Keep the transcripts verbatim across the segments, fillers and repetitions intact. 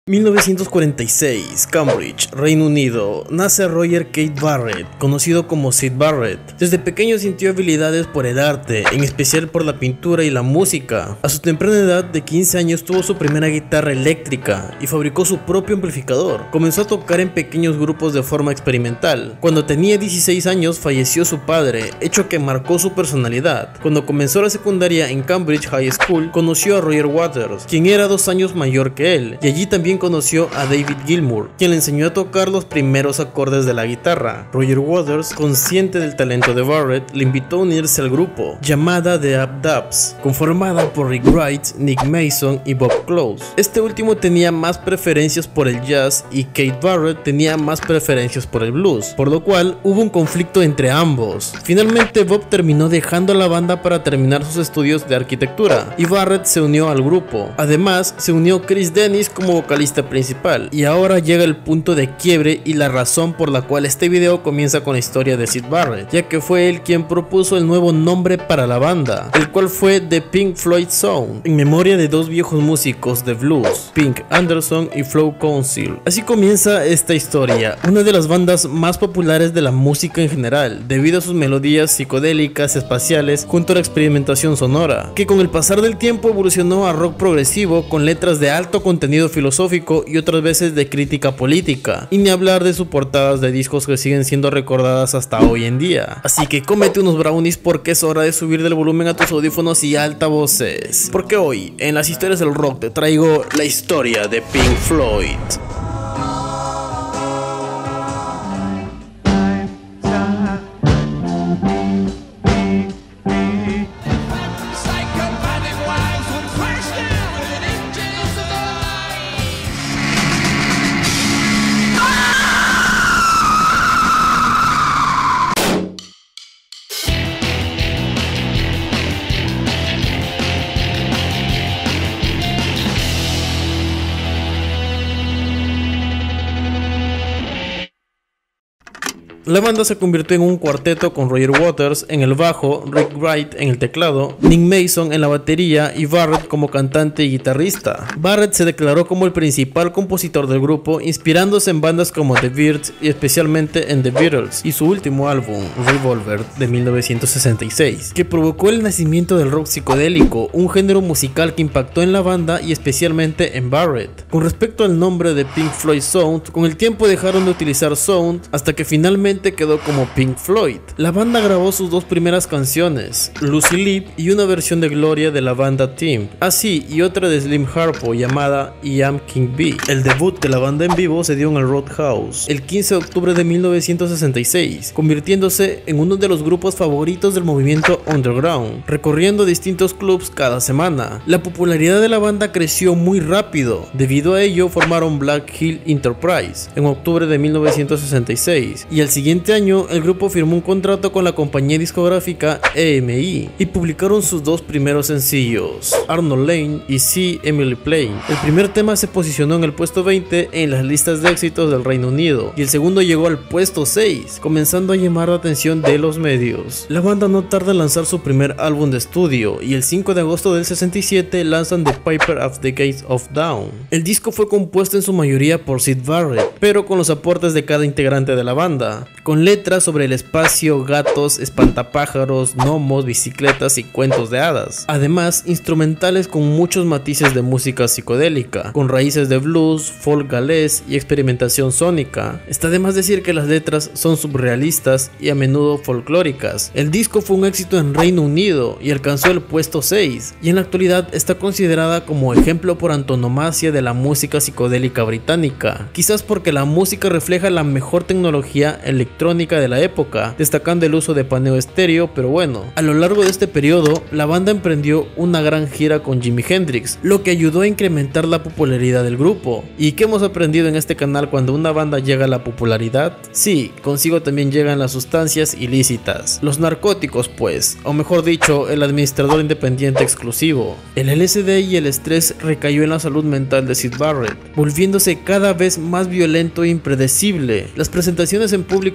mil novecientos cuarenta y seis, Cambridge, Reino Unido, nace Roger Keith Barrett, conocido como Syd Barrett. Desde pequeño sintió habilidades por el arte, en especial por la pintura y la música. A su temprana edad de quince años tuvo su primera guitarra eléctrica y fabricó su propio amplificador. Comenzó a tocar en pequeños grupos de forma experimental. Cuando tenía dieciséis años falleció su padre, hecho que marcó su personalidad. Cuando comenzó la secundaria en Cambridge High School, conoció a Roger Waters, quien era dos años mayor que él, y allí también conoció a David Gilmour, quien le enseñó a tocar los primeros acordes de la guitarra. Roger Waters, consciente del talento de Barrett, le invitó a unirse al grupo, llamada The Up-Dubs, conformada por Rick Wright, Nick Mason y Bob Close. Este último tenía más preferencias por el jazz y Keith Barrett tenía más preferencias por el blues, por lo cual hubo un conflicto entre ambos. Finalmente Bob terminó dejando la banda para terminar sus estudios de arquitectura y Barrett se unió al grupo. Además, se unió Chris Dennis como vocalista principal, y ahora llega el punto de quiebre y la razón por la cual este video comienza con la historia de Syd Barrett, ya que fue él quien propuso el nuevo nombre para la banda, el cual fue The Pink Floyd Sound, en memoria de dos viejos músicos de blues, Pink Anderson y Flo Council. Así comienza esta historia, una de las bandas más populares de la música en general, debido a sus melodías psicodélicas espaciales junto a la experimentación sonora, que con el pasar del tiempo evolucionó a rock progresivo con letras de alto contenido filosófico y otras veces de crítica política, y ni hablar de sus portadas de discos que siguen siendo recordadas hasta hoy en día. Así que cómete unos brownies porque es hora de subir del volumen a tus audífonos y altavoces, porque hoy en las historias del rock te traigo la historia de Pink Floyd. La banda se convirtió en un cuarteto con Roger Waters en el bajo, Rick Wright en el teclado, Nick Mason en la batería y Barrett como cantante y guitarrista. Barrett se declaró como el principal compositor del grupo, inspirándose en bandas como The Byrds y especialmente en The Beatles y su último álbum, Revolver, de mil novecientos sesenta y seis, que provocó el nacimiento del rock psicodélico, un género musical que impactó en la banda y especialmente en Barrett. Con respecto al nombre de Pink Floyd Sound, con el tiempo dejaron de utilizar Sound hasta que finalmente quedó como Pink Floyd. La banda grabó sus dos primeras canciones, Lucy Live y una versión de Gloria de la banda Team, así y otra de Slim Harpo llamada I Am King Bee. El debut de la banda en vivo se dio en el Roadhouse el quince de octubre de mil novecientos sesenta y seis, convirtiéndose en uno de los grupos favoritos del movimiento underground, recorriendo distintos clubs cada semana. La popularidad de la banda creció muy rápido, debido a ello formaron Black Hill Enterprise en octubre de mil novecientos sesenta y seis y al siguiente año el grupo firmó un contrato con la compañía discográfica E M I y publicaron sus dos primeros sencillos, Arnold Lane y See Emily Playing. El primer tema se posicionó en el puesto veinte en las listas de éxitos del Reino Unido y el segundo llegó al puesto seis, comenzando a llamar la atención de los medios. La banda no tarda en lanzar su primer álbum de estudio y el cinco de agosto del sesenta y siete lanzan The Piper of the Gates of Dawn. El disco fue compuesto en su mayoría por Syd Barrett, pero con los aportes de cada integrante de la banda, con letras sobre el espacio, gatos, espantapájaros, gnomos, bicicletas y cuentos de hadas. Además, instrumentales con muchos matices de música psicodélica, con raíces de blues, folk galés y experimentación sónica. Está de más decir que las letras son surrealistas y a menudo folclóricas. El disco fue un éxito en Reino Unido y alcanzó el puesto seis, y en la actualidad está considerada como ejemplo por antonomasia de la música psicodélica británica, quizás porque la música refleja la mejor tecnología electrónica electrónica de la época, destacando el uso de paneo estéreo, pero bueno, a lo largo de este periodo, la banda emprendió una gran gira con Jimi Hendrix, lo que ayudó a incrementar la popularidad del grupo. ¿Y qué hemos aprendido en este canal cuando una banda llega a la popularidad? Sí, consigo también llegan las sustancias ilícitas, los narcóticos pues, o mejor dicho, el administrador independiente exclusivo. El L S D y el estrés recayó en la salud mental de Syd Barrett, volviéndose cada vez más violento e impredecible. Las presentaciones en público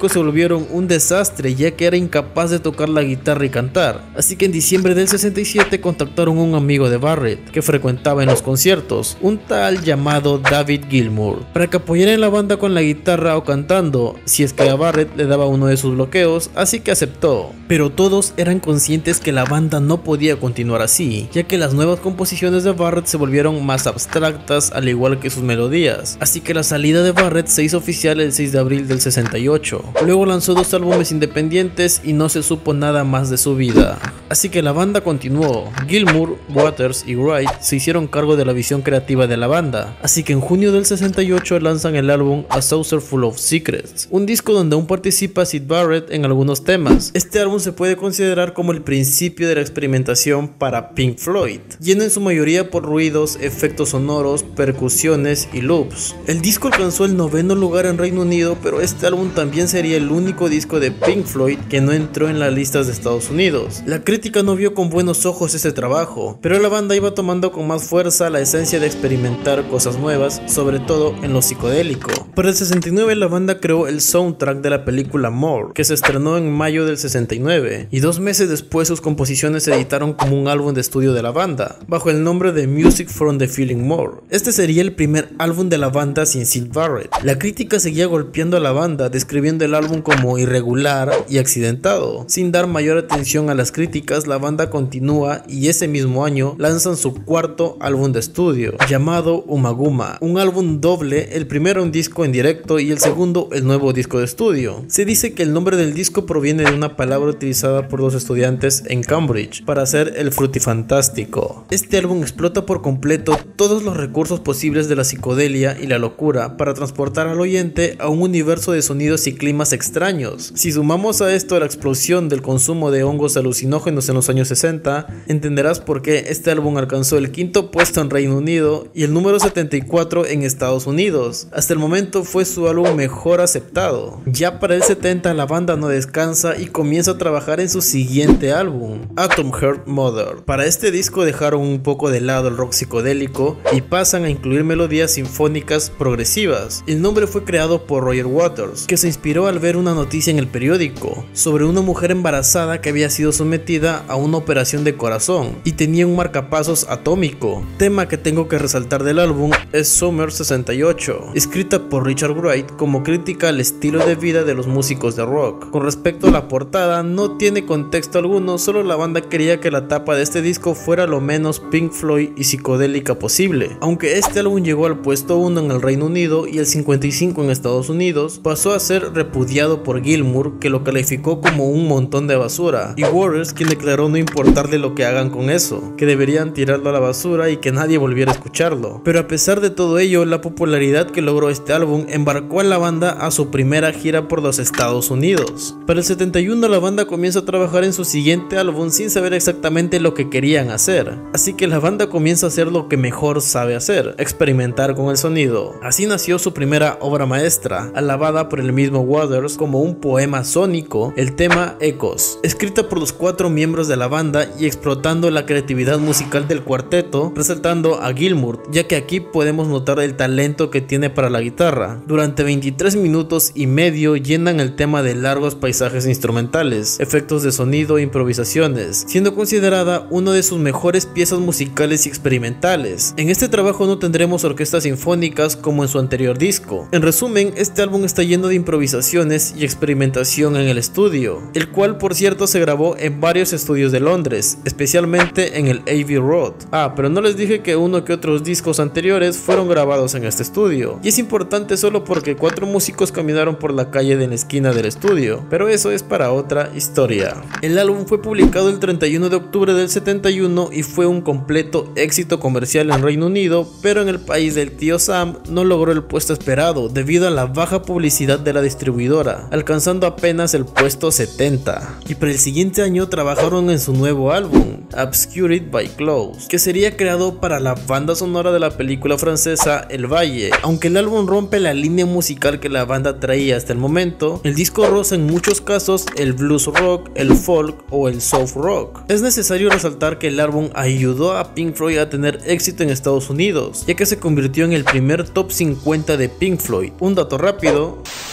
músicos se volvieron un desastre ya que era incapaz de tocar la guitarra y cantar, así que en diciembre del sesenta y siete contactaron a un amigo de Barrett que frecuentaba en los conciertos, un tal llamado David Gilmour, para que apoyara en la banda con la guitarra o cantando, si es que a Barrett le daba uno de sus bloqueos, así que aceptó. Pero todos eran conscientes que la banda no podía continuar así, ya que las nuevas composiciones de Barrett se volvieron más abstractas al igual que sus melodías, así que la salida de Barrett se hizo oficial el seis de abril del sesenta y ocho. Luego lanzó dos álbumes independientes y no se supo nada más de su vida. Así que la banda continuó. Gilmour, Waters y Wright se hicieron cargo de la visión creativa de la banda, así que en junio del sesenta y ocho lanzan el álbum A Saucer Full of Secrets, un disco donde aún participa Syd Barrett en algunos temas. Este álbum se puede considerar como el principio de la experimentación para Pink Floyd, lleno en su mayoría por ruidos, efectos sonoros, percusiones y loops. El disco alcanzó el noveno lugar en Reino Unido, pero este álbum también sería el único disco de Pink Floyd que no entró en las listas de Estados Unidos. La crítica no vio con buenos ojos este trabajo, pero la banda iba tomando con más fuerza la esencia de experimentar cosas nuevas, sobre todo en lo psicodélico. Para el sesenta y nueve la banda creó el soundtrack de la película More, que se estrenó en mayo del sesenta y nueve, y dos meses después sus composiciones se editaron como un álbum de estudio de la banda, bajo el nombre de Music from the Feeling More. Este sería el primer álbum de la banda sin Syd Barrett. La crítica seguía golpeando a la banda, describiendo el álbum como irregular y accidentado. Sin dar mayor atención a las críticas, la banda continúa y ese mismo año lanzan su cuarto álbum de estudio, llamado Ummagumma, un álbum doble, el primero un disco en directo y el segundo el nuevo disco de estudio. Se dice que el nombre del disco proviene de una palabra utilizada por dos estudiantes en Cambridge para hacer el frutifantástico. Este álbum explota por completo todos los recursos posibles de la psicodelia y la locura para transportar al oyente a un universo de sonidos y climas extraños. Si sumamos a esto la explosión del consumo de hongos alucinógenos en los años sesenta, entenderás por qué este álbum alcanzó el quinto puesto en Reino Unido y el número setenta y cuatro en Estados Unidos. Hasta el momento fue su álbum mejor aceptado. Ya para el setenta la banda no descansa y comienza a trabajar en su siguiente álbum, Atom Heart Mother. Para este disco dejaron un poco de lado el rock psicodélico y pasan a incluir melodías sinfónicas progresivas. El nombre fue creado por Roger Waters, que se inspiró al ver una noticia en el periódico sobre una mujer embarazada que había sido sometida a una operación de corazón y tenía un marcapasos atómico. Tema que tengo que resaltar del álbum es Summer sesenta y ocho, escrita por Richard Wright como crítica al estilo de vida de los músicos de rock. Con respecto a la portada, no tiene contexto alguno, solo la banda quería que la tapa de este disco fuera lo menos Pink Floyd y psicodélica posible. Aunque este álbum llegó al puesto uno en el Reino Unido y el cincuenta y cinco en Estados Unidos, pasó a ser repudiado por Gilmour, que lo calificó como un montón de basura, y Waters, quien declaró no importarle lo que hagan con eso, que deberían tirarlo a la basura y que nadie volviera a escucharlo. Pero a pesar de todo ello, la popularidad que logró este álbum embarcó a la banda a su primera gira por los Estados Unidos. Para el setenta y uno la banda comienza a trabajar en su siguiente álbum sin saber exactamente lo que querían hacer, así que la banda comienza a hacer lo que mejor sabe hacer, experimentar con el sonido. Así nació su primera obra maestra, alabada por el mismo Waters como un poema sónico, el tema Echoes, escrita por los cuatro miembros de la banda y explotando la creatividad musical del cuarteto, resaltando a Gilmour, ya que aquí podemos notar el talento que tiene para la guitarra. Durante veintitrés minutos y medio llenan el tema de largos paisajes instrumentales, efectos de sonido e improvisaciones, siendo considerada una de sus mejores piezas musicales y experimentales. En este trabajo no tendremos orquestas sinfónicas como en su anterior disco. En resumen, este álbum está lleno de improvisaciones y experimentación en el estudio, el cual por cierto se grabó en varios estudios de Londres, especialmente en el Abbey Road. Ah, pero no les dije que uno que otros discos anteriores fueron grabados en este estudio, y es importante solo porque cuatro músicos caminaron por la calle de la esquina del estudio, pero eso es para otra historia. El álbum fue publicado el treinta y uno de octubre del setenta y uno y fue un completo éxito comercial en Reino Unido, pero en el país del tío Sam no logró el puesto esperado debido a la baja publicidad de la distribuidora, alcanzando apenas el puesto setenta. Y para el siguiente año trabajaron en su nuevo álbum, Obscured by Clouds, que sería creado para la banda sonora de la película francesa El Valle. Aunque el álbum rompe la línea musical que la banda traía hasta el momento, el disco roza en muchos casos el blues rock, el folk o el soft rock. Es necesario resaltar que el álbum ayudó a Pink Floyd a tener éxito en Estados Unidos, ya que se convirtió en el primer top cincuenta de Pink Floyd. Un dato rápido: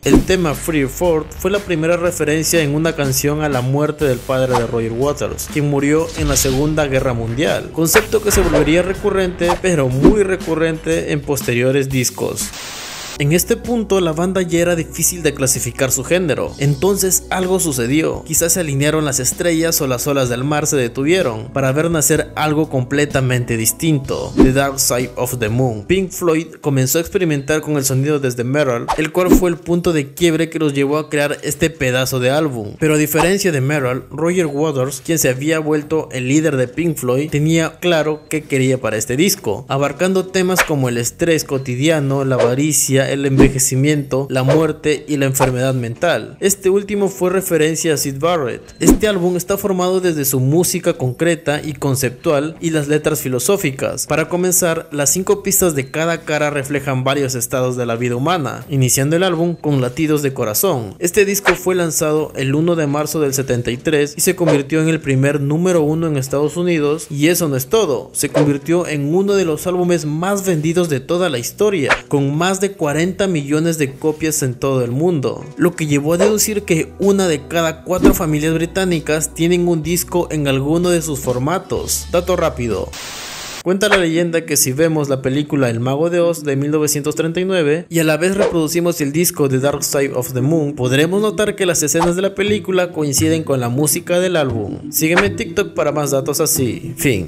El tema Free Ford fue la primera referencia en una canción a la muerte del padre de Roger Waters, quien murió en la Segunda Guerra Mundial, concepto que se volvería recurrente, pero muy recurrente en posteriores discos. En este punto la banda ya era difícil de clasificar su género, entonces algo sucedió, quizás se alinearon las estrellas o las olas del mar se detuvieron para ver nacer algo completamente distinto, The Dark Side of the Moon. Pink Floyd comenzó a experimentar con el sonido desde Merrill, el cual fue el punto de quiebre que los llevó a crear este pedazo de álbum, pero a diferencia de Merrill, Roger Waters, quien se había vuelto el líder de Pink Floyd, tenía claro qué quería para este disco, abarcando temas como el estrés cotidiano, la avaricia, el envejecimiento, la muerte y la enfermedad mental. Este último fue referencia a Syd Barrett. Este álbum está formado desde su música concreta y conceptual y las letras filosóficas. Para comenzar, las cinco pistas de cada cara reflejan varios estados de la vida humana, iniciando el álbum con Latidos de Corazón. Este disco fue lanzado el uno de marzo del setenta y tres y se convirtió en el primer número uno en Estados Unidos, y eso no es todo, se convirtió en uno de los álbumes más vendidos de toda la historia, con más de cuarenta millones de copias en todo el mundo, lo que llevó a deducir que una de cada cuatro familias británicas tienen un disco en alguno de sus formatos. Dato rápido. Cuenta la leyenda que si vemos la película El Mago de Oz de mil novecientos treinta y nueve y a la vez reproducimos el disco The Dark Side of the Moon, podremos notar que las escenas de la película coinciden con la música del álbum. Sígueme en TikTok para más datos así. Fin.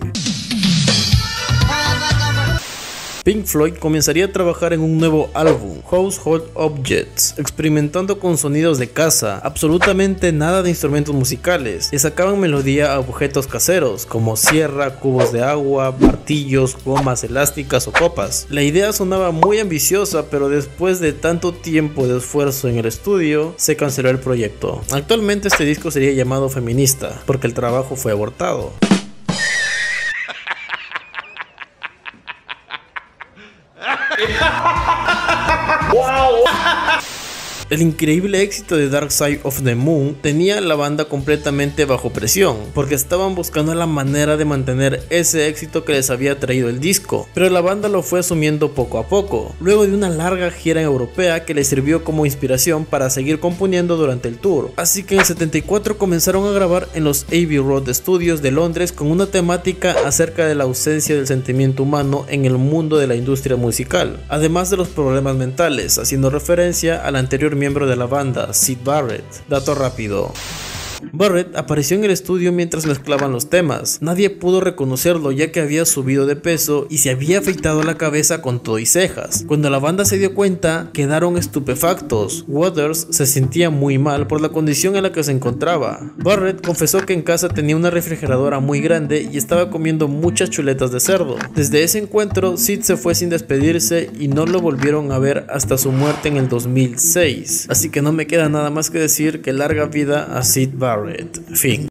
Pink Floyd comenzaría a trabajar en un nuevo álbum, Household Objects, experimentando con sonidos de casa, absolutamente nada de instrumentos musicales, y sacaban melodía a objetos caseros, como sierra, cubos de agua, martillos, gomas elásticas o copas. La idea sonaba muy ambiciosa, pero después de tanto tiempo de esfuerzo en el estudio, se canceló el proyecto. Actualmente este disco sería llamado Feminista, porque el trabajo fue abortado. Wow. El increíble éxito de Dark Side of the Moon tenía a la banda completamente bajo presión, porque estaban buscando la manera de mantener ese éxito que les había traído el disco, pero la banda lo fue asumiendo poco a poco, luego de una larga gira europea que les sirvió como inspiración para seguir componiendo durante el tour. Así que en el setenta y cuatro comenzaron a grabar en los Abbey Road Studios de Londres con una temática acerca de la ausencia del sentimiento humano en el mundo de la industria musical, además de los problemas mentales, haciendo referencia al anterior miembro de la banda, Syd Barrett. Dato rápido. Barrett apareció en el estudio mientras mezclaban los temas. Nadie pudo reconocerlo ya que había subido de peso y se había afeitado la cabeza con todo y cejas. Cuando la banda se dio cuenta, quedaron estupefactos. Waters se sentía muy mal por la condición en la que se encontraba. Barrett confesó que en casa tenía una refrigeradora muy grande y estaba comiendo muchas chuletas de cerdo. Desde ese encuentro, Syd se fue sin despedirse y no lo volvieron a ver hasta su muerte en el dos mil seis. Así que no me queda nada más que decir que larga vida a Syd Barrett. Fin.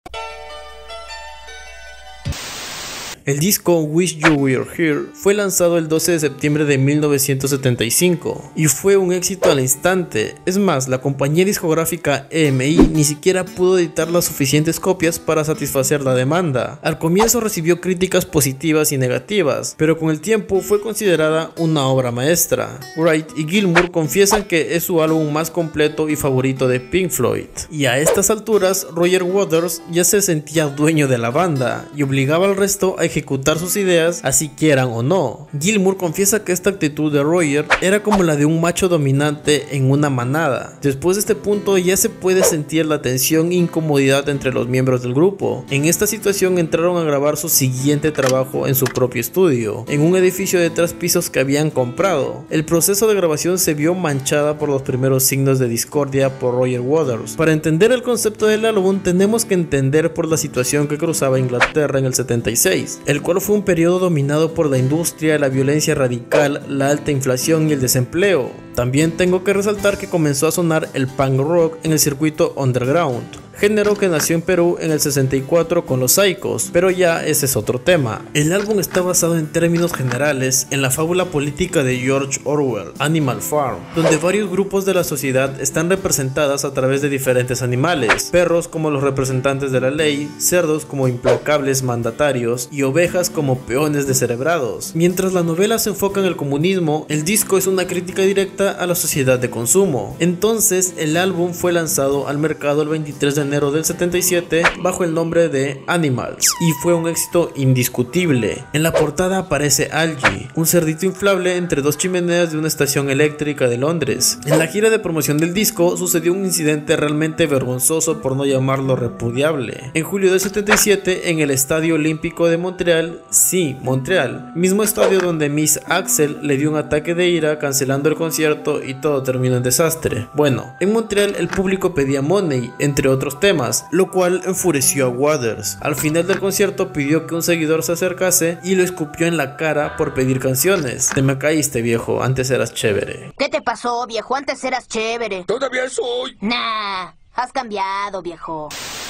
El disco Wish You Were Here fue lanzado el doce de septiembre de mil novecientos setenta y cinco y fue un éxito al instante. Es más, la compañía discográfica E M I ni siquiera pudo editar las suficientes copias para satisfacer la demanda. Al comienzo recibió críticas positivas y negativas, pero con el tiempo fue considerada una obra maestra. Wright y Gilmour confiesan que es su álbum más completo y favorito de Pink Floyd. Y a estas alturas, Roger Waters ya se sentía dueño de la banda y obligaba al resto a ejecutar sus ideas, así quieran o no. Gilmour confiesa que esta actitud de Roger era como la de un macho dominante en una manada. Después de este punto ya se puede sentir la tensión e incomodidad entre los miembros del grupo. En esta situación entraron a grabar su siguiente trabajo en su propio estudio, en un edificio de tres pisos que habían comprado. El proceso de grabación se vio manchada por los primeros signos de discordia por Roger Waters. Para entender el concepto del álbum tenemos que entender por la situación que cruzaba Inglaterra en el setenta y seis, el cual fue un periodo dominado por la industria, la violencia radical, la alta inflación y el desempleo. También tengo que resaltar que comenzó a sonar el punk rock en el circuito underground, género que nació en Perú en el sesenta y cuatro con los Psychos, pero ya ese es otro tema. El álbum está basado en términos generales en la fábula política de George Orwell, Animal Farm, donde varios grupos de la sociedad están representadas a través de diferentes animales, perros como los representantes de la ley, cerdos como implacables mandatarios y ovejas como peones descerebrados. Mientras la novela se enfoca en el comunismo, el disco es una crítica directa a la sociedad de consumo. Entonces, el álbum fue lanzado al mercado el veintitrés de enero del setenta y siete bajo el nombre de Animals y fue un éxito indiscutible. En la portada aparece Algie, un cerdito inflable entre dos chimeneas de una estación eléctrica de Londres. En la gira de promoción del disco sucedió un incidente realmente vergonzoso, por no llamarlo repudiable. En julio del setenta y siete, en el Estadio Olímpico de Montreal, sí, Montreal, mismo estadio donde Miss Axel le dio un ataque de ira cancelando el concierto y todo terminó en desastre. Bueno, en Montreal el público pedía Money, entre otros temas, lo cual enfureció a Waters. Al final del concierto pidió que un seguidor se acercase y lo escupió en la cara por pedir canciones. Te me caíste, viejo, antes eras chévere. ¿Qué te pasó, viejo? Antes eras chévere. Todavía soy. Nah, has cambiado, viejo.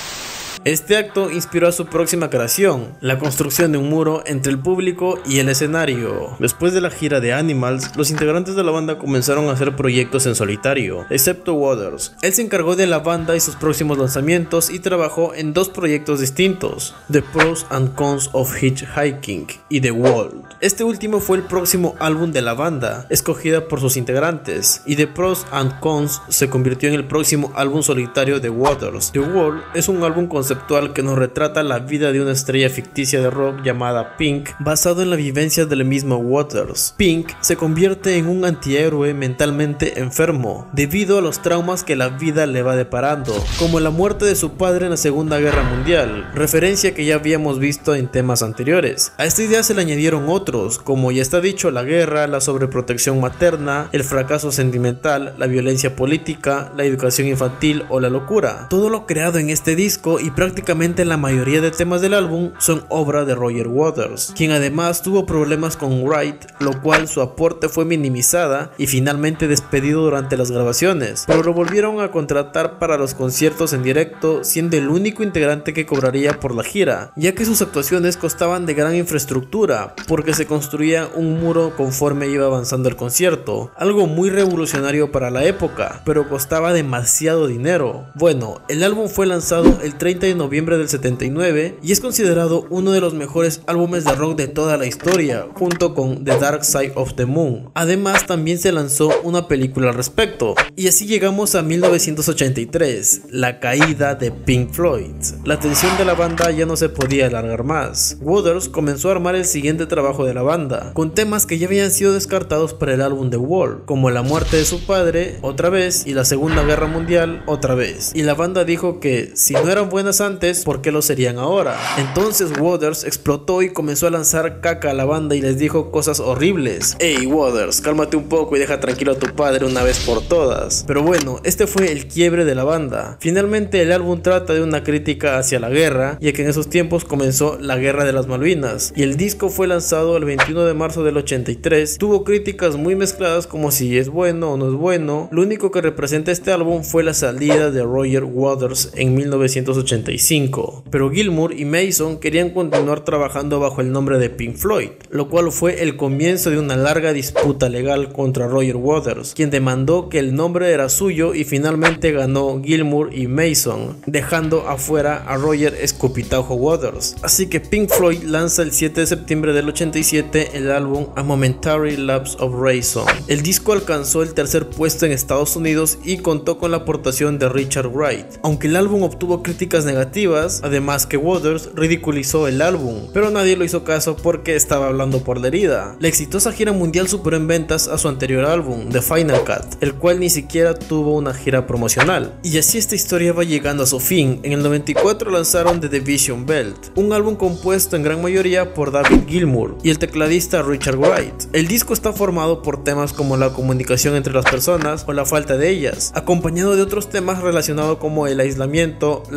Este acto inspiró a su próxima creación, la construcción de un muro entre el público y el escenario. Después de la gira de Animals, los integrantes de la banda comenzaron a hacer proyectos en solitario, excepto Waters. Él se encargó de la banda y sus próximos lanzamientos y trabajó en dos proyectos distintos, The Pros and Cons of Hitchhiking y The Wall. Este último fue el próximo álbum de la banda, escogida por sus integrantes, y The Pros and Cons se convirtió en el próximo álbum solitario de Waters. The Wall es un álbum conceptual que nos retrata la vida de una estrella ficticia de rock llamada Pink, basado en la vivencia del mismo Waters. Pink se convierte en un antihéroe mentalmente enfermo, debido a los traumas que la vida le va deparando, como la muerte de su padre en la Segunda Guerra Mundial, referencia que ya habíamos visto en temas anteriores. A esta idea se le añadieron otros, como ya está dicho, la guerra, la sobreprotección materna, el fracaso sentimental, la violencia política, la educación infantil o la locura. Todo lo creado en este disco y prácticamente la mayoría de temas del álbum son obra de Roger Waters, quien además tuvo problemas con Wright, lo cual su aporte fue minimizada y finalmente despedido durante las grabaciones, pero lo volvieron a contratar para los conciertos en directo, siendo el único integrante que cobraría por la gira, ya que sus actuaciones costaban de gran infraestructura, porque se construía un muro conforme iba avanzando el concierto, algo muy revolucionario para la época, pero costaba demasiado dinero. Bueno, el álbum fue lanzado el treinta de noviembre del setenta y nueve y es considerado uno de los mejores álbumes de rock de toda la historia, junto con The Dark Side of the Moon. Además, también se lanzó una película al respecto. Y así llegamos a mil novecientos ochenta y tres, la caída de Pink Floyd. La tensión de la banda ya no se podía alargar más. Waters comenzó a armar el siguiente trabajo de la banda, con temas que ya habían sido descartados para el álbum The Wall, como la muerte de su padre, otra vez, y la Segunda Guerra Mundial, otra vez. Y la banda dijo que si no eran buenas antes, ¿por qué lo serían ahora? Entonces Waters explotó y comenzó a lanzar caca a la banda y les dijo cosas horribles. Hey Waters, cálmate un poco y deja tranquilo a tu padre una vez por todas. Pero bueno, este fue el quiebre de la banda. Finalmente el álbum trata de una crítica hacia la guerra, ya que en esos tiempos comenzó la guerra de las Malvinas, y el disco fue lanzado el veintiuno de marzo del ochenta y tres. Tuvo críticas muy mezcladas como si es bueno o no es bueno. Lo único que representa este álbum fue la salida de Roger Waters en mil novecientos ochenta y cinco, pero Gilmour y Mason querían continuar trabajando bajo el nombre de Pink Floyd, lo cual fue el comienzo de una larga disputa legal contra Roger Waters, quien demandó que el nombre era suyo y finalmente ganó Gilmour y Mason, dejando afuera a Roger Escupitajo Waters. Así que Pink Floyd lanza el siete de septiembre del ochenta y siete el álbum A Momentary Lapse of Reason. El disco alcanzó el tercer puesto en Estados Unidos y contó con la aportación de Richard Wright. Aunque el álbum obtuvo críticas negativas, además que Waters ridiculizó el álbum, pero nadie lo hizo caso porque estaba hablando por la herida. La exitosa gira mundial superó en ventas a su anterior álbum, The Final Cut, el cual ni siquiera tuvo una gira promocional. Y así esta historia va llegando a su fin. En el noventa y cuatro lanzaron The Division Belt, un álbum compuesto en gran mayoría por David Gilmour y el tecladista Richard Wright. El disco está formado por temas como la comunicación entre las personas o la falta de ellas, acompañado de otros temas relacionados como el aislamiento, la ambigüedad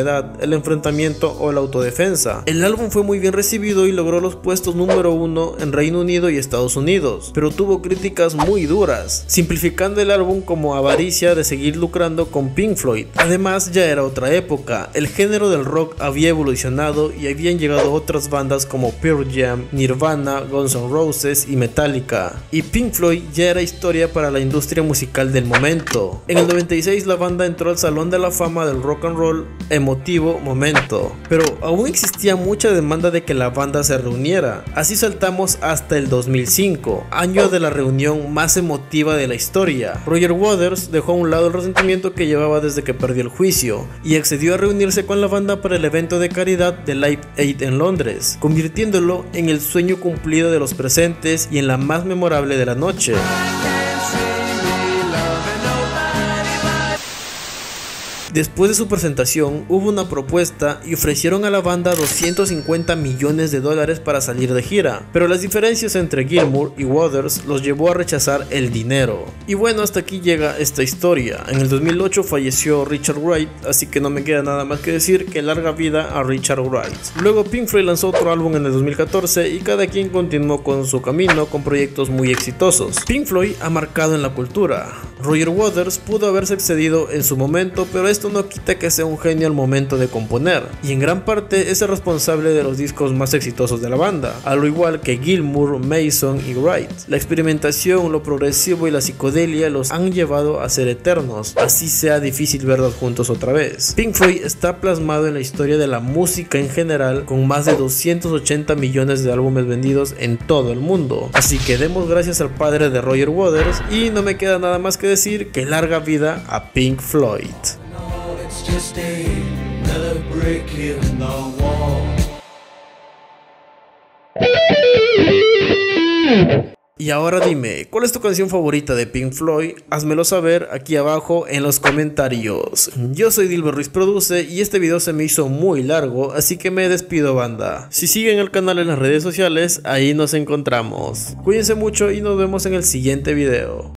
enfermedad, el enfrentamiento o la autodefensa. El álbum fue muy bien recibido y logró los puestos número uno en Reino Unido y Estados Unidos, pero tuvo críticas muy duras, simplificando el álbum como avaricia de seguir lucrando con Pink Floyd. Además, ya era otra época, el género del rock había evolucionado y habían llegado otras bandas como Pearl Jam, Nirvana, Guns N' Roses y Metallica, y Pink Floyd ya era historia para la industria musical del momento. En el noventa y seis la banda entró al Salón de la Fama del Rock and Roll, emotivo momento, pero aún existía mucha demanda de que la banda se reuniera. Así saltamos hasta el dos mil cinco, año de la reunión más emotiva de la historia. Roger Waters dejó a un lado el resentimiento que llevaba desde que perdió el juicio y accedió a reunirse con la banda para el evento de caridad de Live Aid en Londres, convirtiéndolo en el sueño cumplido de los presentes y en la más memorable de la noche. Después de su presentación, hubo una propuesta y ofrecieron a la banda doscientos cincuenta millones de dólares para salir de gira, pero las diferencias entre Gilmour y Waters los llevó a rechazar el dinero. Y bueno, hasta aquí llega esta historia. En el dos mil ocho falleció Richard Wright, así que no me queda nada más que decir que larga vida a Richard Wright. Luego Pink Floyd lanzó otro álbum en el dos mil catorce y cada quien continuó con su camino con proyectos muy exitosos. Pink Floyd ha marcado en la cultura. Roger Waters pudo haberse excedido en su momento, pero esto no quita que sea un genio al momento de componer, y en gran parte es el responsable de los discos más exitosos de la banda, al igual que Gilmour, Mason y Wright. La experimentación, lo progresivo y la psicodelia los han llevado a ser eternos, así sea difícil verlos juntos otra vez. Pink Floyd está plasmado en la historia de la música en general, con más de doscientos ochenta millones de álbumes vendidos en todo el mundo, así que demos gracias al padre de Roger Waters, y no me queda nada más que decir que larga vida a Pink Floyd. Just another brick in the wall. Y ahora dime, ¿cuál es tu canción favorita de Pink Floyd? Házmelo saber aquí abajo en los comentarios. Yo soy Dilber Ruiz Produce y este video se me hizo muy largo, así que me despido, banda. Si siguen el canal en las redes sociales, ahí nos encontramos. Cuídense mucho y nos vemos en el siguiente video.